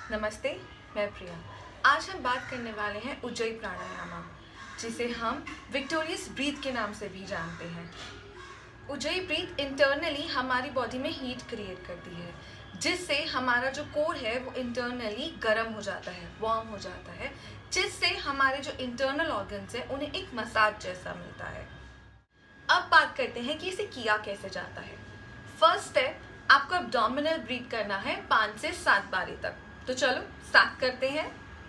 नमस्ते, मैं प्रिया। आज हम बात करने वाले हैं उज्जयी प्राणायाम, जिसे हम विक्टोरियस ब्रीथ के नाम से भी जानते हैं। उज्जयी ब्रीथ इंटरनली हमारी बॉडी में हीट क्रिएट करती है, जिससे हमारा जो कोर है वो इंटरनली गर्म हो जाता है, वार्म हो जाता है, जिससे हमारे जो इंटरनल ऑर्गन्स हैं उन्हें एक मसाज जैसा मिलता है। अब बात करते हैं कि इसे किया कैसे जाता है। फर्स्ट स्टेप, आपको एब्डोमिनल ब्रीथ करना है 5 से 7 बारी तक। तो चलो स्टार्ट करते हैं।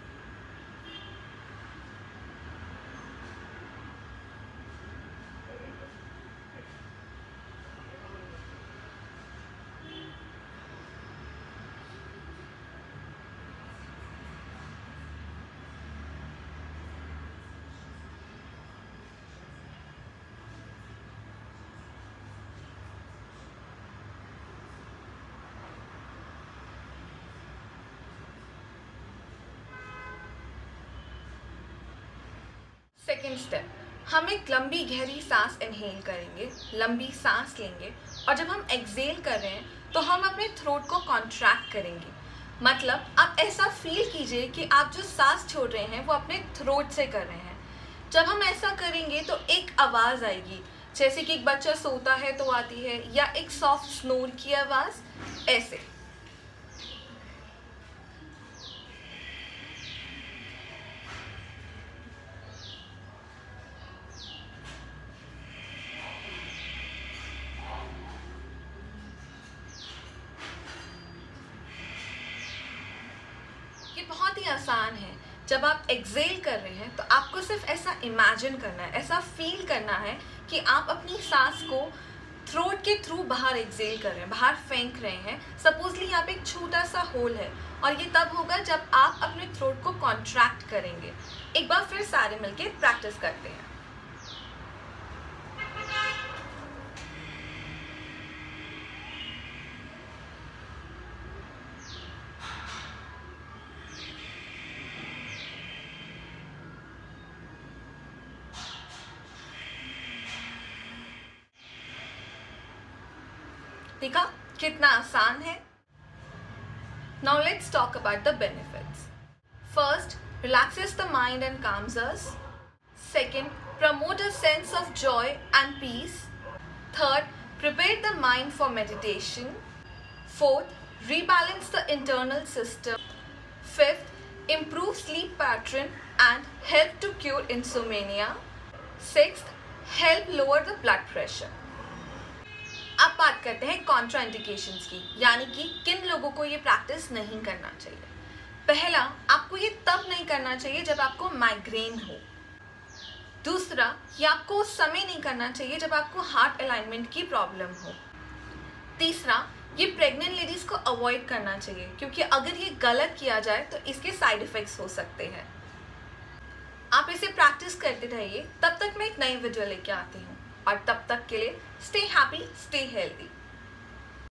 सेकेंड स्टेप, हम एक लंबी गहरी सांस इनहेल करेंगे, लंबी सांस लेंगे, और जब हम एक्सहेल कर रहे हैं तो हम अपने थ्रोट को कॉन्ट्रैक्ट करेंगे। मतलब आप ऐसा फील कीजिए कि आप जो सांस छोड़ रहे हैं वो अपने थ्रोट से कर रहे हैं। जब हम ऐसा करेंगे तो एक आवाज़ आएगी, जैसे कि एक बच्चा सोता है तो आती है, या एक सॉफ्ट स्नोर की आवाज़, ऐसे। ये बहुत ही आसान है। जब आप एक्सहेल कर रहे हैं तो आपको सिर्फ ऐसा इमेजिन करना है, ऐसा फील करना है कि आप अपनी सांस को थ्रोट के थ्रू बाहर एक्सहेल कर रहे हैं, बाहर फेंक रहे हैं। सपोजली यहाँ पे एक छोटा सा होल है, और ये तब होगा जब आप अपने थ्रोट को कॉन्ट्रैक्ट करेंगे। एक बार फिर सारे मिलके प्रैक्टिस करते हैं। देखा कितना आसान है। Now let's talk about the benefits. First, relaxes the mind and calms us. Second, promote a sense of joy and peace. Third, prepare the mind for meditation. Fourth, rebalance the internal system. Fifth, improve sleep pattern and help to cure insomnia. Sixth, help lower the blood pressure. अब बात करते हैं Contra indications की, यानी कि किन लोगों को ये प्रैक्टिस नहीं करना चाहिए। पहला, आपको ये तब नहीं करना चाहिए जब आपको माइग्रेन हो। दूसरा, ये आपको उस समय नहीं करना चाहिए जब आपको हार्ट अलाइनमेंट की प्रॉब्लम हो। तीसरा, ये प्रेग्नेंट लेडीज को अवॉइड करना चाहिए, क्योंकि अगर ये गलत किया जाए तो इसके साइड इफेक्ट्स हो सकते हैं। आप इसे प्रैक्टिस करते रहिए, तब तक मैं एक नई वीडियो लेके आती हूँ, और तब तक के लिए स्टे हैप्पी, स्टे हेल्दी।